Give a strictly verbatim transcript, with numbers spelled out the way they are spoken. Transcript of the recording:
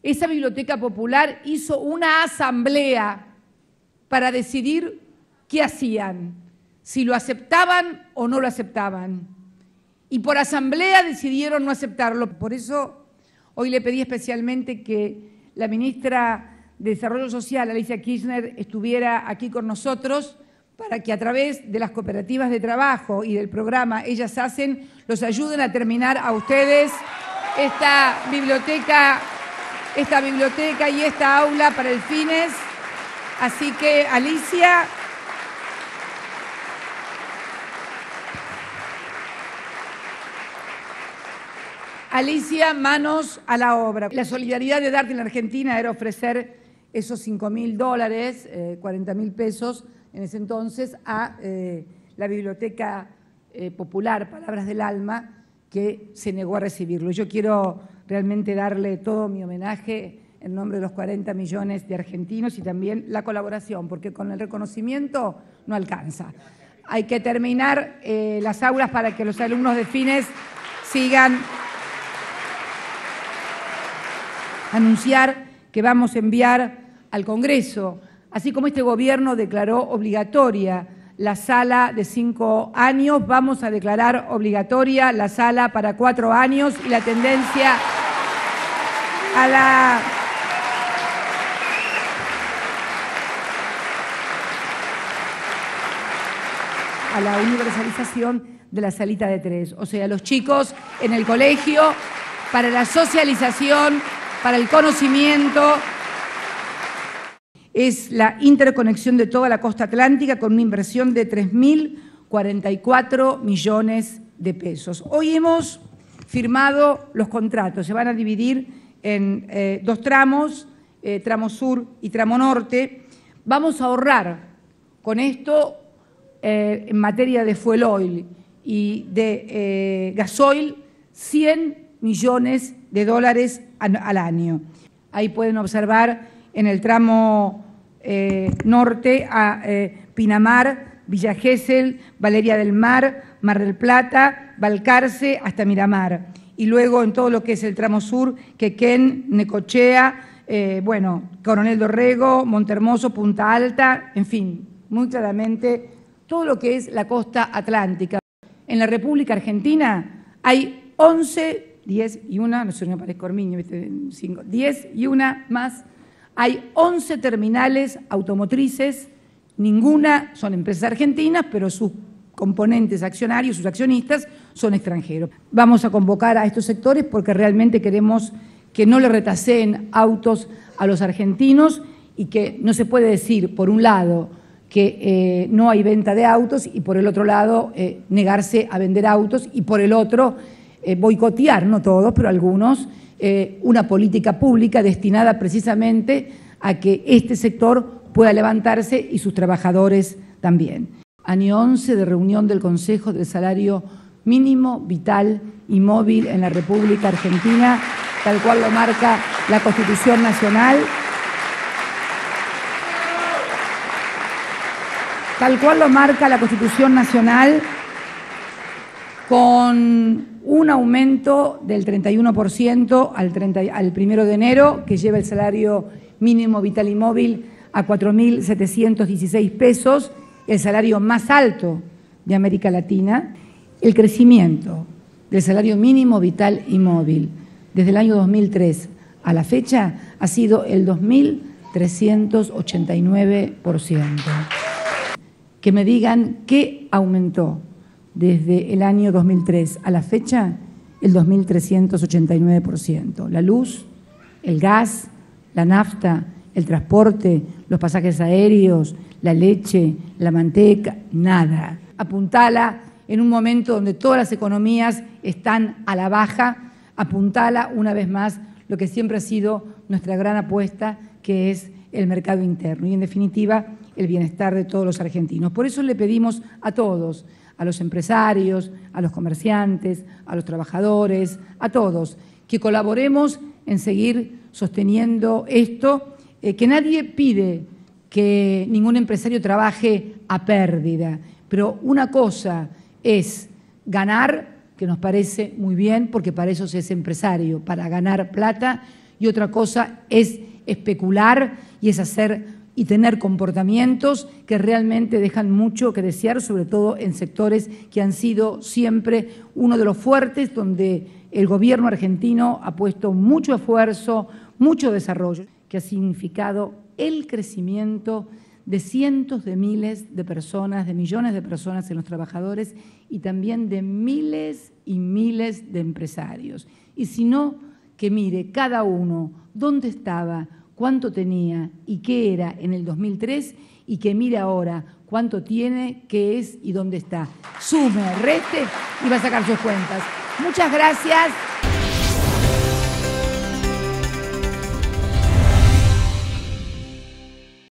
esa biblioteca popular hizo una asamblea para decidir qué hacían, si lo aceptaban o no lo aceptaban. Y por asamblea decidieron no aceptarlo. Por eso hoy le pedí especialmente que la ministra de Desarrollo Social, Alicia Kirchner, estuviera aquí con nosotros para que a través de las cooperativas de trabajo y del programa Ellas Hacen, los ayuden a terminar a ustedes esta biblioteca, esta biblioteca y esta aula para el fines. Así que, Alicia, Alicia, manos a la obra. La solidaridad de Darte en la Argentina era ofrecer esos cinco mil dólares, eh, cuarenta mil pesos en ese entonces, a eh, la Biblioteca eh, Popular, Palabras del Alma, que se negó a recibirlo. Yo quiero realmente darle todo mi homenaje en nombre de los cuarenta millones de argentinos y también la colaboración, porque con el reconocimiento no alcanza. Hay que terminar eh, las aulas para que los alumnos de Fines sigan. Anunciar que vamos a enviar al Congreso, así como este gobierno declaró obligatoria la sala de cinco años, vamos a declarar obligatoria la sala para cuatro años y la tendencia a la a la universalización de la salita de tres, o sea, los chicos en el colegio para la socialización, para el conocimiento. Es la interconexión de toda la costa atlántica con una inversión de tres mil cuarenta y cuatro millones de pesos. Hoy hemos firmado los contratos, se van a dividir en eh, dos tramos, eh, tramo sur y tramo norte. Vamos a ahorrar con esto eh, en materia de fuel oil y de eh, gasoil cien millones de dólares al año. Ahí pueden observar en el tramo eh, norte a eh, Pinamar, Villa Gesell, Valeria del Mar, Mar del Plata, Balcarce hasta Miramar. Y luego en todo lo que es el tramo sur, Quequén, Necochea, eh, bueno, Coronel Dorrego, Montehermoso, Punta Alta, en fin, muy claramente todo lo que es la costa atlántica. En la República Argentina hay once diez y una, no sé, no parezco Ormiño, cinco, diez y una más, hay once terminales automotrices, ninguna son empresas argentinas, pero sus componentes accionarios, sus accionistas, son extranjeros. Vamos a convocar a estos sectores porque realmente queremos que no le retaseen autos a los argentinos y que no se puede decir, por un lado, que eh, no hay venta de autos y por el otro lado, eh, negarse a vender autos y por el otro, Eh, boicotear, no todos, pero algunos, eh, una política pública destinada precisamente a que este sector pueda levantarse y sus trabajadores también. Año once de reunión del Consejo del Salario Mínimo, Vital y Móvil en la República Argentina, tal cual lo marca la Constitución Nacional. Tal cual lo marca la Constitución Nacional, con un aumento del treinta y uno por ciento al, treinta, al primero de enero, que lleva el salario mínimo vital y móvil a cuatro mil setecientos dieciséis pesos, el salario más alto de América Latina. El crecimiento del salario mínimo vital y móvil desde el año dos mil tres a la fecha ha sido el dos mil trescientos ochenta y nueve por ciento. Que me digan qué aumentó desde el año dos mil tres a la fecha, el dos mil trescientos ochenta y nueve por ciento. La luz, el gas, la nafta, el transporte, los pasajes aéreos, la leche, la manteca, nada. Apuntala en un momento donde todas las economías están a la baja, apuntala una vez más lo que siempre ha sido nuestra gran apuesta, que es el mercado interno y, en definitiva, el bienestar de todos los argentinos. Por eso le pedimos a todos, a los empresarios, a los comerciantes, a los trabajadores, a todos, que colaboremos en seguir sosteniendo esto, eh, que nadie pide que ningún empresario trabaje a pérdida, pero una cosa es ganar, que nos parece muy bien, porque para eso se es empresario, para ganar plata, y otra cosa es especular y es hacer y tener comportamientos que realmente dejan mucho que desear, sobre todo en sectores que han sido siempre uno de los fuertes, donde el gobierno argentino ha puesto mucho esfuerzo, mucho desarrollo, que ha significado el crecimiento de cientos de miles de personas, de millones de personas en los trabajadores y también de miles y miles de empresarios. Y si no, que mire cada uno dónde estaba, cuánto tenía y qué era en el dos mil tres y que mire ahora cuánto tiene, qué es y dónde está. Sume, reste y va a sacar sus cuentas. Muchas gracias.